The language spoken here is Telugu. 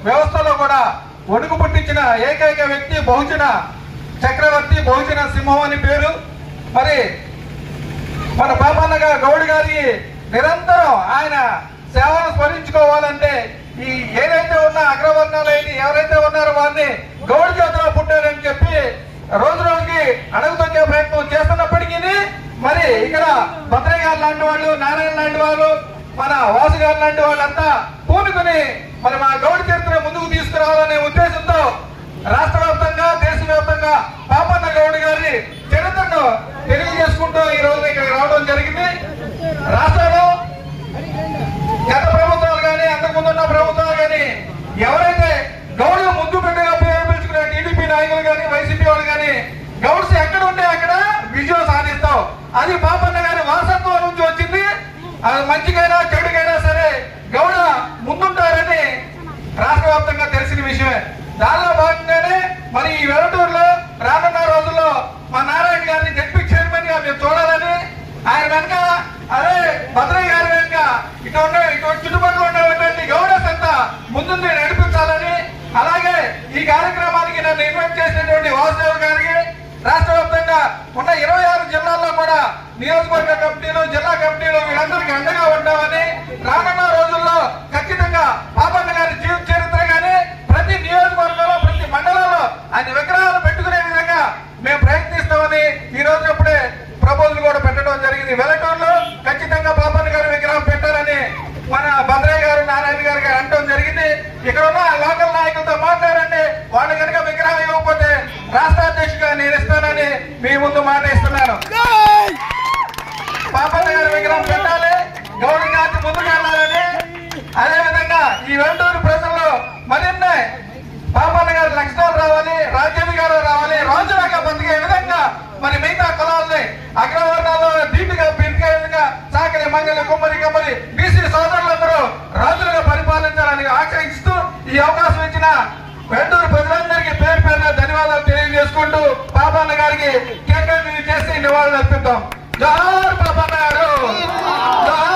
వ్యవస్థలో కూడా వణుకు పుట్టించిన ఏకైక వ్యక్తి బహుజన చక్రవర్తి, బహుజన సింహం అని పేరు. మరి మన పాపన్న గౌడ్ గారి నిరంతరం ఆయన సేవను స్మరించుకోవాలంటే ఈ ఏదైతే ఉన్న అగ్రవర్ణాలైన ఎవరైతే ఉన్నారో వారిని గౌడ్ జాతిలో పుట్టారని చెప్పి రోజు రోజుకి అడుగుతొక్కే ప్రయత్నం చేస్తున్నప్పటికీ మరి ఇక్కడ భద్రయ్య గారు లాంటి వాళ్ళు, నారాయణ లాంటి వాళ్ళు, మన వాసు గారు లాంటి వాళ్ళంతా పూనుకుని మరి మా గౌడ్ చరిత్ర ముందుకు తీసుకురావాలనే ఉద్దేశంతో రాష్ట్ర వ్యాప్తంగా, దేశవ్యాప్తంగా పాపన్న గౌడ్ గారి చరిత్రను తెలియజేసుకుంటూ ఈ రోజు ఇక్కడికి రావడం జరిగింది. రాష్ట్రంలో గత ప్రభుత్వాలు కానీ, అంతకుముందున్న ప్రభుత్వాలు కానీ ఎవరైతే గౌడ్ ముందు బిడ్డగా పిలుచుకునే టీడీపీ నాయకులు కానీ, వైసీపీ వాళ్ళు కానీ గౌడ్స్ ఎక్కడ ఉంటే అక్కడ విజయం సాధిస్తాం. అది పాపన్న గారి వారసత్వం నుంచి వచ్చింది. అది మంచికైనా చెడుకైనా సరే గౌడ ముందుంటారని రాష్ట్ర వ్యాప్తంగా తెలిసిన విషయమే. దానిలో భాగంగానే మరి ఈ వెల్లటూరులో రానున్న రోజుల్లో మా నారాయణ గారిని జడ్పీ చైర్మన్ గా మేము చూడాలని, ఆయన వెనక అదే భద్రయ్య గారి వెనక ఇటు చుట్టుపక్కల ఉండేటువంటి గౌడస్ అంతా ముందుండి నడిపించాలని, అలాగే ఈ కార్యక్రమానికి నన్ను ఇన్వైట్ చేసినటువంటి వాసుదేవ్ గారికి, రాష్ట్ర వ్యాప్తంగా ఉన్న 26 జిల్లాల్లో కూడా నియోజకవర్గ కమిటీలు, జిల్లా కమిటీలు వీళ్ళందరికీ అండగా ఉంటామని, రానున్న రోజుల్లో ఖచ్చితంగా పాపన్న గారి జీవిత చరిత్ర కానీ ప్రతి నియోజకవర్గంలో, ప్రతి మండలంలో ఆయన విగ్రహాలు పెట్టుకునే విధంగా మేము ప్రయత్నిస్తామని ఈ రోజు ఇప్పుడే ప్రపోజల్ కూడా పెట్టడం జరిగింది. వెల్లటూరులో ఖచ్చితంగా పాపన్న గారి విగ్రహం పెట్టాలని మన భద్రయ్య గారు, నారాయణ గారు అంటడం జరిగింది. ఇక్కడ ఉన్న లోకల్ నాయకులతో మాట్లాడండి, వాళ్ళు కనుక విగ్రహం ఇవ్వకపోతే రాష్ట్ర అధ్యక్షుడిగా నేను ఇస్తానని మీ ముందు మాట ఇస్తున్నాను. పాపన్న గారి విగ్రహం పెట్టాలి, గౌడ జాతి ముందుకు వెళ్ళాలని, అదేవిధంగా ఈ వెల్లటూరు ప్రజల్లో మరిన్ని పాపన్న గారి లక్షణాలు రావాలి, రాజ్యాధికారం రావాలి, రాజులాగా బతికే విధంగా మరి మిగతా కులాలని అగ్రవర్ణాల్లో దీటుగా పెరిగే విధంగా సాకరి, మంగళి, కుమ్మరి, కమ్మరి, బీసీ సోదరులందరూ రాజులుగా పరిపాలించాలని ఆకాంక్షిస్తూ ఈ అవకాశం ఇచ్చిన వెల్లటూరు ప్రజలందరికీ పేరు పేరున ధన్యవాదాలు తెలియజేసుకుంటూ పాపన్న గారికి కేక్ చేసి నివాళులు అర్పిద్దాం. జోహార్ పాపన్న గారు.